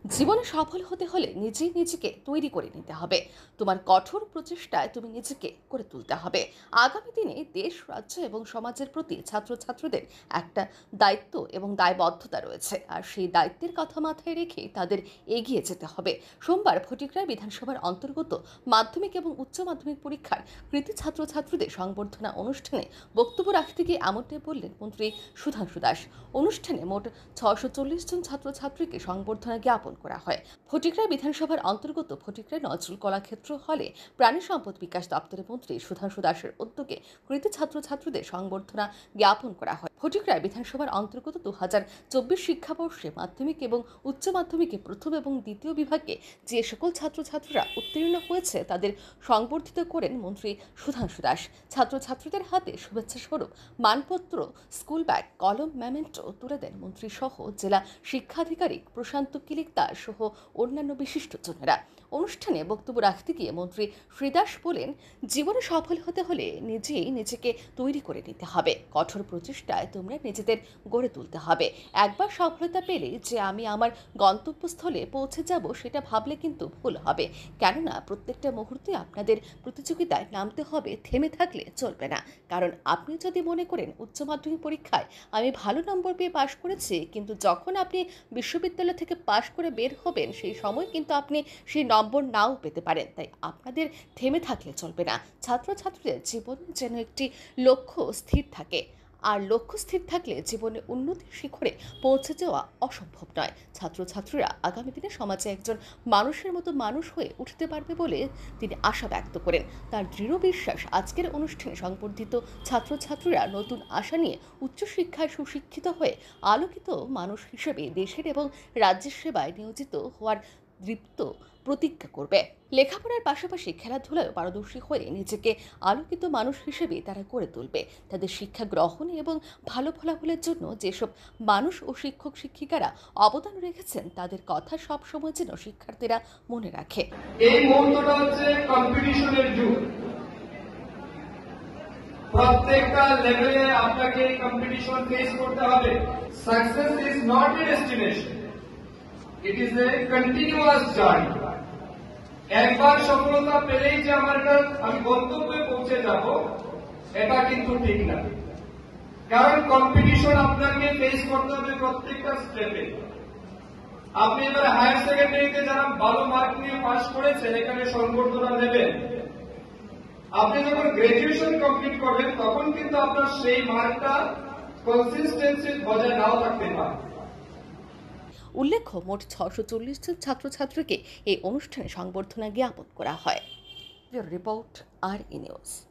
জীবনে সফল হতে হলে নিজেই নিজেকে তৈরি করে নিতে হবে। তোমার কঠোর প্রচেষ্টায় তুমি নিজেকে করে তুলতে হবে। আগামী দিনে দেশ, রাজ্য এবং সমাজের প্রতি ছাত্রছাত্রীদের একটা দায়িত্ব এবং দায়বদ্ধতা রয়েছে, আর সেই দায়িত্বের কথা মাথায় রেখে তাদের এগিয়ে যেতে হবে। সোমবার ফটিকরায় বিধানসভার অন্তর্গত মাধ্যমিক এবং উচ্চ মাধ্যমিক পরীক্ষার কৃতী ছাত্রছাত্রীদের সংবর্ধনা অনুষ্ঠানে বক্তব্য রাখতে গিয়ে এমনটাই বললেন মন্ত্রী সুধাংশু দাস। অনুষ্ঠানে মোট ৬৪০ জন ছাত্রছাত্রীকে সংবর্ধনা জ্ঞাপন করা হয়। ফটিকরায় বিধানসভার অন্তর্গত ফটিকরায় নজরুল কলাক্ষেত্র হলে প্রাণী সম্পদ বিকাশ দপ্তরের মন্ত্রী সুধাংশু দাসের উদ্যোগে কৃতী ছাত্রছাত্রীদের সংবর্ধনা জ্ঞাপন করা হয়। ফটিকরায় বিধানসভার অন্তর্গত ২০২৪ শিক্ষাবর্ষে মাধ্যমিক এবং উচ্চ মাধ্যমিকে প্রথম এবং দ্বিতীয় বিভাগে যে সকল ছাত্রছাত্রীরা উত্তীর্ণ হয়েছে তাদের সংবর্ধিত করেন মন্ত্রী সুধাংশু দাস। ছাত্রছাত্রীদের হাতে শুভেচ্ছা স্বরূপ মানপত্র, স্কুল ব্যাগ, কলম, মেমেন্টো তুলে দেন মন্ত্রী সহ জেলা শিক্ষাধিকারিক প্রশান্ত কিলিকদার সহ অন্যান্য বিশিষ্টজনেরা। অনুষ্ঠানে বক্তব্য রাখতে গিয়ে মন্ত্রী শ্রীদাস বলেন, জীবনে সফল হতে হলে নিজেই নিজেকে তৈরি করে নিতে হবে। কঠোর প্রচেষ্টায় তোমরা নিজেদের গড়ে তুলতে হবে। একবার সফলতা পেলে যে আমি আমার গন্তব্যস্থলে পৌঁছে যাব সেটা ভাবলে কিন্তু ভুল হবে। কেননা প্রত্যেকটা মুহূর্তে আপনাদের প্রতিযোগিতায় নামতে হবে, থেমে থাকলে চলবে না। কারণ আপনি যদি মনে করেন উচ্চ মাধ্যমিক পরীক্ষায় আমি ভালো নম্বর পেয়ে পাশ করেছি, কিন্তু যখন আপনি বিশ্ববিদ্যালয় থেকে পাশ করে বের হবেন সেই সময় কিন্তু আপনি সেই নম্বর নাও পেতে পারেন। তাই আপনাদের থেমে থাকলে চলবে না। ছাত্রছাত্রীদের জীবনে যেন একটি লক্ষ্য স্থির থাকে, আর লক্ষ্য স্থির থাকলে জীবনে উন্নতির শিখরে পৌঁছে যাওয়া অসম্ভব নয়। ছাত্রছাত্রীরা আগামী দিনে সমাজে একজন মানুষের মতো মানুষ হয়ে উঠতে পারবে বলে তিনি আশা ব্যক্ত করেন। তার দৃঢ় বিশ্বাস আজকের অনুষ্ঠানে সংবর্ধিত ছাত্রছাত্রীরা নতুন আশা নিয়ে উচ্চশিক্ষায় সুশিক্ষিত হয়ে আলোকিত মানুষ হিসেবে দেশের এবং রাজ্যের সেবায় নিয়োজিত হওয়ার দৃপ্ত প্রতিজ্ঞা করবে। লেখাপড়ার পাশাপাশি খেলাধুলায় পারদর্শী হয়ে নিজেকে আলোকিত মানুষ হিসেবে তারা গড়ে তুলবে। তাদের শিক্ষা গ্রহণে এবং ভালো ফলাফলের জন্য যেসব মানুষ ও শিক্ষক শিক্ষিকারা অবদান রেখেছেন তাদের কথা সবসময় যেন শিক্ষার্থীরা মনে রাখে। এই মুহূর্তটা হচ্ছে কম্পিটিশনের যুগ। প্রত্যেকটা লেভেলে আপনাকে কম্পিটিশন ফেস করতে হবে। Success is not a destination, it is a continuous journey. একবার সফলতা পেলেই যে আমি গন্তব্যে পৌঁছে যাব, এটা কিন্তু ঠিক না। কারণ কম্পিটিশন আপনাকে ফেস করতে হবে প্রত্যেকটা স্টেপে। আপনি এবার হায়ার সেকেন্ডারিতে যারা ভালো মার্ক নিয়ে পাস করেছেন এখানে সংবর্ধনা দেবেন। আপনি যখন গ্রাজুয়েশন কমপ্লিট করবেন তখন কিন্তু আপনার সেই মার্কটা কনসিস্টেন্সি বজায় নাও থাকতে পারে। উল্লেখ্য, মোট ৬৪০ জন ছাত্রছাত্রীকে এই অনুষ্ঠানে সংবর্ধনা জ্ঞাপন করা হয়। রিপোর্ট আর ই নিউজ।